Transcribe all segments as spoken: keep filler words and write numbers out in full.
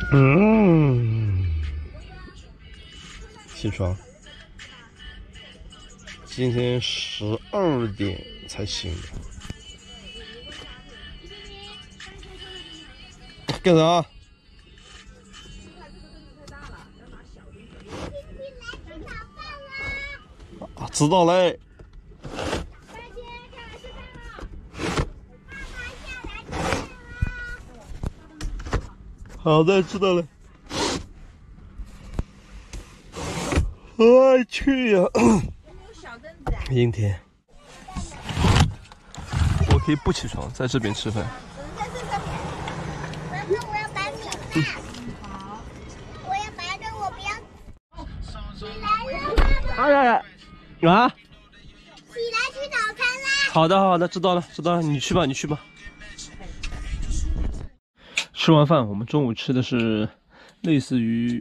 嗯，起床。今天十二点才醒的。干啥？啊，知道嘞。好的，知道了。我去呀！阴天，我可以不起床，在这边吃饭。 我要白米饭。好。我要白的，我不要。起来， 哎呀呀！啊！ 起来吃早餐啦！ 好的，好的，知道了，知道了，你去吧，你去吧。吃完饭，我们中午吃的是类似于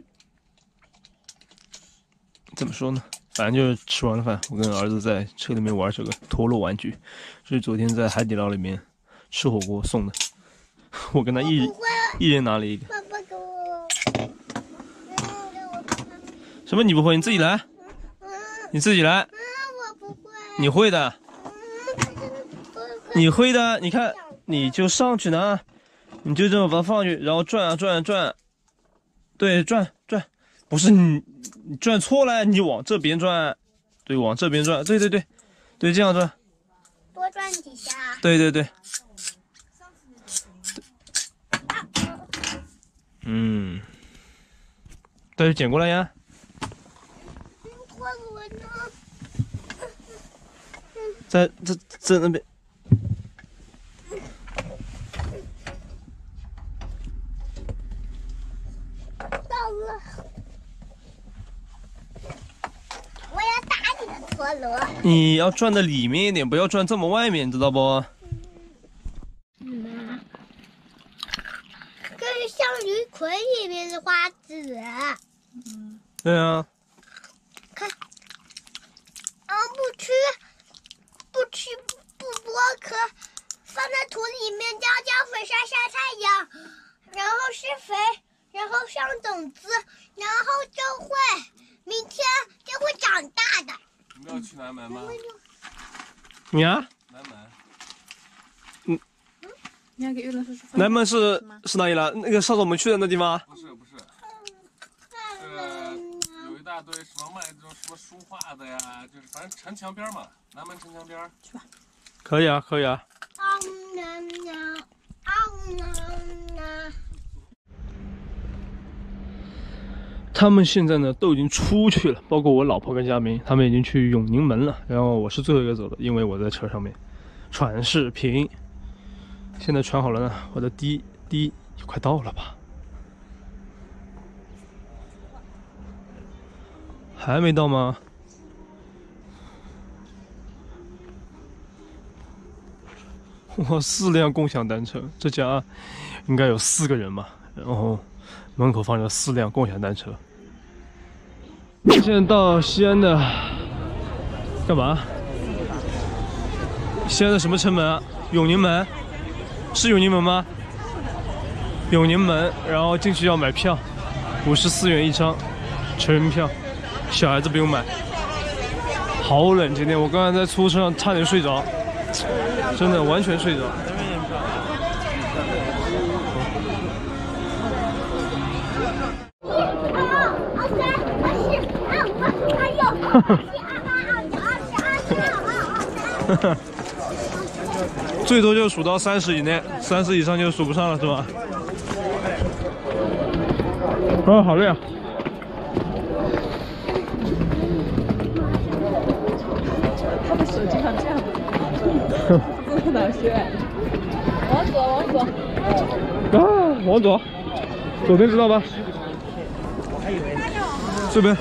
怎么说呢？反正就是吃完了饭，我跟儿子在车里面玩这个陀螺玩具，这是昨天在海底捞里面吃火锅送的。我跟他一一人拿了一个。 爸爸给我。 什么你不会？你自己来。你自己来。 嗯，我不会。 你会的。 嗯， 你会的。你看，你就上去拿，你就这么把它放上去，然后转啊转啊转。对，转转。不是你，你转错了，你往这边转，对，往这边转，对对对，对，这样转， 多转几下。 对对对，嗯，对，捡过来呀。 陀螺呢？ 在这在那边。 到了。陀螺， 你要转的里面一点，不要转这么外面，知道不？ 嗯，这是向日葵里面的花籽。 嗯，对啊。 看，啊，不吃，不吃，不剥壳，放在土里面浇浇水，晒晒太阳，然后施肥，然后上种子，然后就会明天就会长大的。 你们要去南门吗？ 你啊？ 南门。 嗯。 你要给玉龙叔叔。 南门是是哪里了？那个上次我们去的那地方？ 不是不是。呃，有一大堆什么卖这种什么书画的呀，就是反正城墙边嘛，南门城墙边。 去吧。 可以啊，可以啊。他们现在呢都已经出去了，包括我老婆跟嘉宾，他们已经去永宁门了。然后我是最后一个走的，因为我在车上面传视频。现在传好了呢，我的滴滴快到了吧？还没到吗？哇，四辆共享单车，这家应该有四个人吧？然后门口放着四辆共享单车。现在到西安的干嘛？西安的什么城门啊？永宁门，是永宁门吗？永宁门，然后进去要买票，五十四元一张，成人票，小孩子不用买。好冷，今天我刚才在出租车上差点睡着，真的完全睡着。最多就数到三十以内，三十以上就数不上了，是吧？啊，好累啊！ 他的手经常这样，他不能学。往左，往左。 啊，往左，左边知道吧？这边。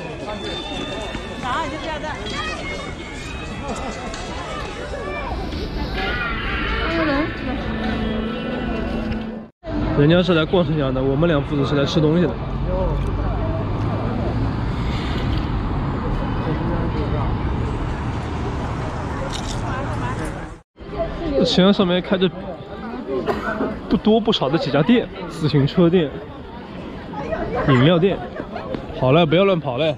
好，你就这样在。 人家是来逛城墙的，我们两父子是来吃东西的。城墙上面开着不多不少的几家店，自行车店， 饮料店。好了，不要乱跑了。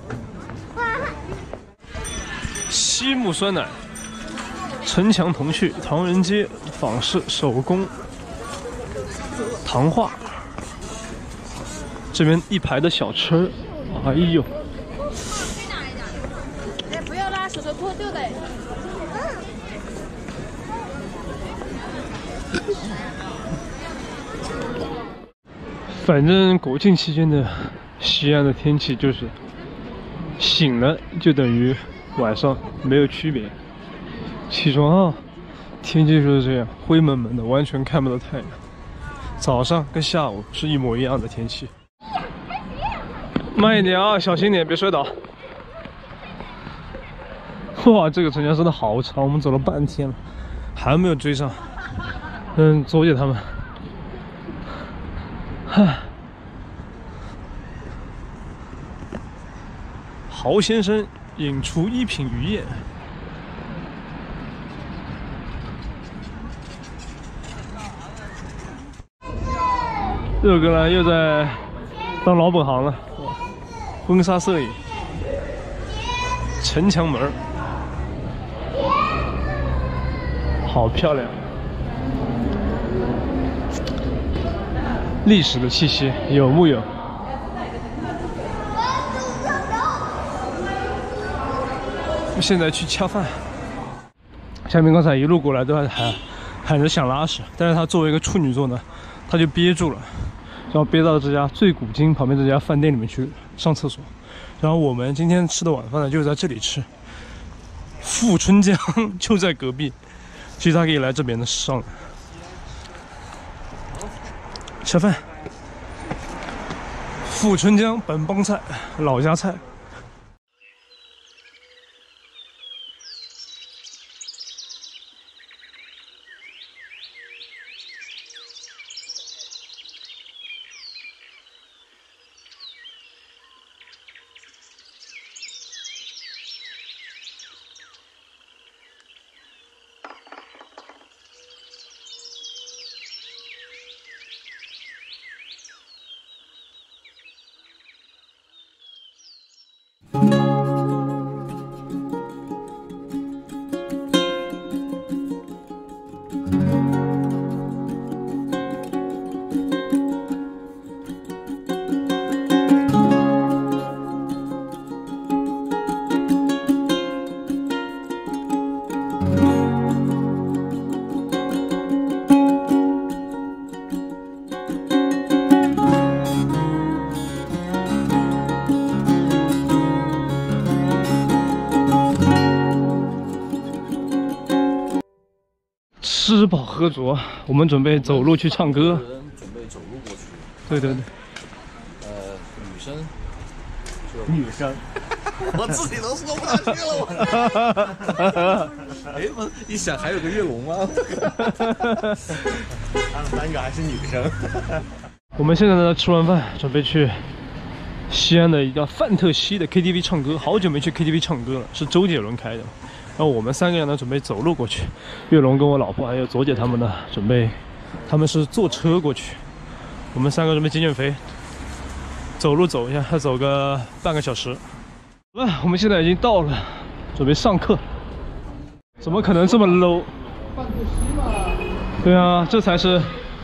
西木酸奶、城墙童趣、唐人街仿式手工糖画。这边一排的小吃，哎呦！ 哎，不要啦，手手脱掉的。 反正国庆期间的西安的天气就是，醒了就等于晚上，没有区别。起床啊，天气就是这样，灰蒙蒙的，完全看不到太阳。早上跟下午是一模一样的天气。慢一点啊，小心点，别摔倒。哇，这个城墙真的好长，我们走了半天了，还没有追上。嗯，左姐他们。哈，豪先生引出一品鱼宴。这个呢又在当老本行了，婚纱摄影，城墙门，好漂亮。历史的气息有木有？现在去恰饭。下面刚才一路过来都还喊喊着想拉屎，但是他作为一个处女座呢，他就憋住了，然后憋到这家醉古今旁边这家饭店里面去上厕所。然后我们今天吃的晚饭呢，就在这里吃。富春江就在隔壁，其实他可以来这边的上。吃饭，富春江本帮菜，老家菜。吃饱喝足，我们准备走路去唱歌。 准备走路过去。 对对对。 呃，女生。 女生。 我自己都说不下去了，我。哎，我一想还有个月龙吗？他们三个还是女生。 我们现在呢，吃完饭准备去西安的一家范特西的 K T V 唱歌。好久没去 K T V 唱歌了，是周杰伦开的。然后我们三个人呢，准备走路过去。月龙跟我老婆还有左姐他们呢，准备，他们是坐车过去。我们三个准备减减肥，走路走一下，再走个半个小时。好了，我们现在已经到了，准备上课。怎么可能这么 low？ 对啊，这才是，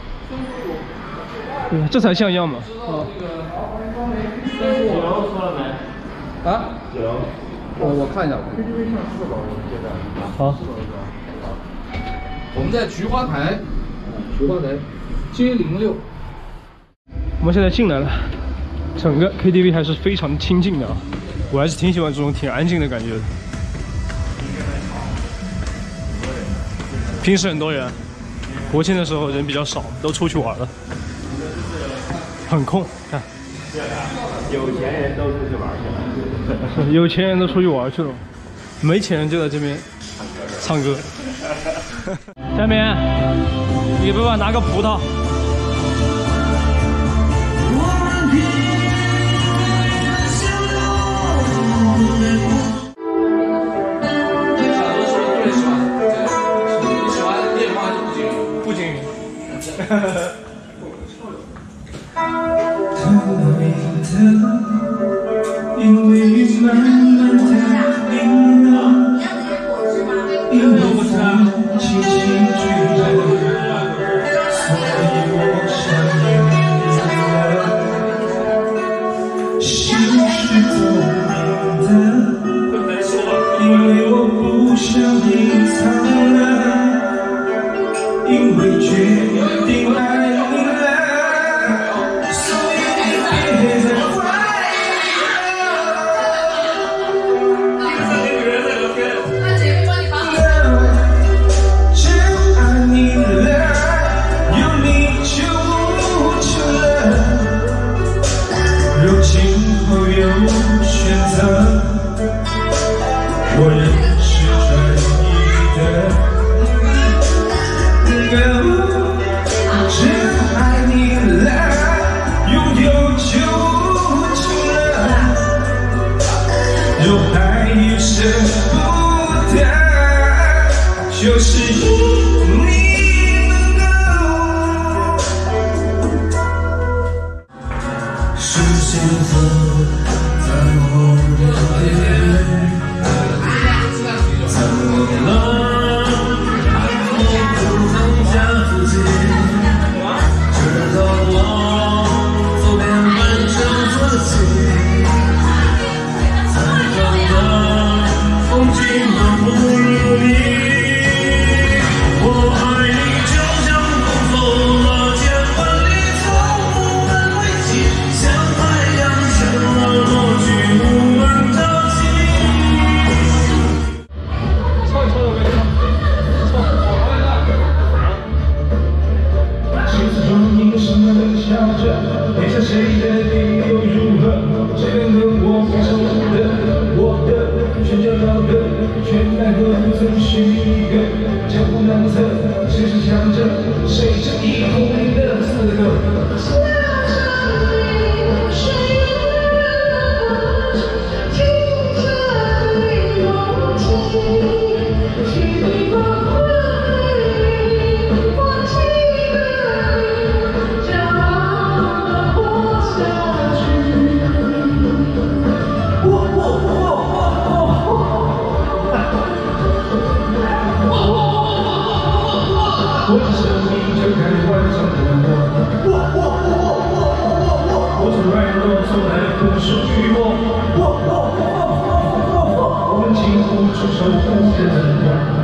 对啊，这才像样嘛。啊。 解楼说了没？啊？解楼。我我看一下 ，K T V 上四楼现在。 好。 我们在菊花台，菊花台街零六。 我们现在进来了，整个 K T V 还是非常清静的啊，我还是挺喜欢这种挺安静的感觉的。平时很多人，国庆的时候人比较少，都出去玩了，很空。看， 有钱人都出去玩去了， 有钱人都出去玩去了，没钱人就在这边唱歌。下面，你给爸爸拿个葡萄。不仅。 因为慢慢的冰冷，因为风轻轻吹着，所以我想念你了。心是透明的，因为我不想隐藏了，因为决定爱你了。 我仍是专一的，真爱你了，拥有就无情了，若还有舍不得，就是因你能够实现我在我的脸。 别想谁的理由如何，谁能和我分手的？我的全叫老的，全奈何不曾是一个。江湖难测，谁是强者？谁正义红的资格？ 我是生命就开玩笑的我，我我我我我我我从软弱从来不属于我，我我我我我我们轻呼出守护的我。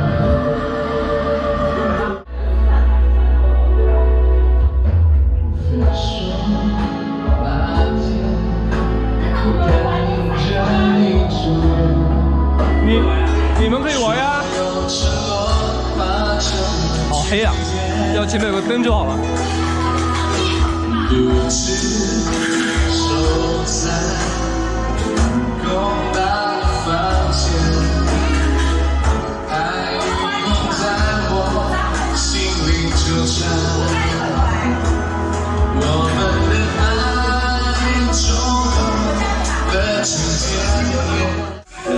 分手那天，我看着你走， 你你们可以玩呀。 好黑啊！要前面有个灯就好了。 独自守在空大的房间，爱梦在我心里纠缠，我们的爱中的情节。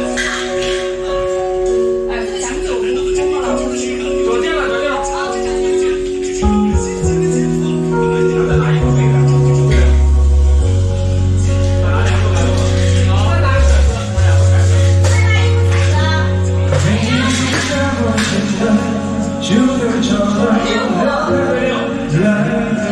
就能找到来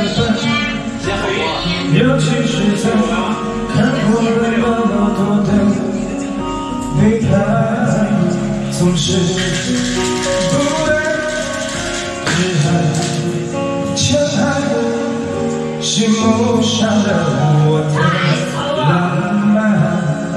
尤其是在看过了那么多的背叛，总是不能只恨强悍，心谋杀了我的浪漫，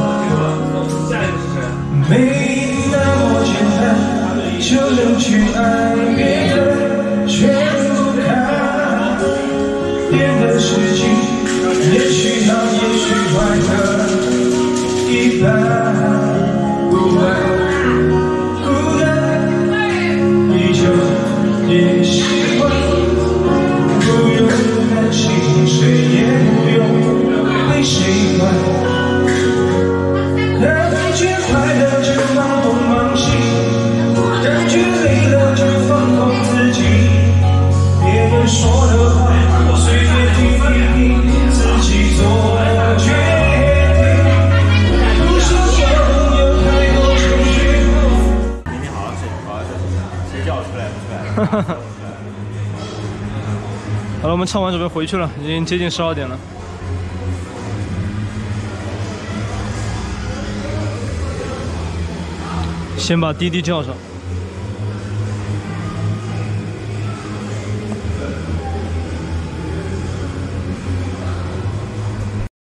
没那么简单。 就能去爱别人，全不看别的事情，也许好，也许坏的一般。不爱孤单，依旧也喜欢，不用担心，谁也不用为谁管。感觉快乐就放东放西。 感觉累了就放空自己，别人说的话随便听听，自己做决定。 好了，我们唱完准备回去了，已经接近十二点了。先把滴滴叫上。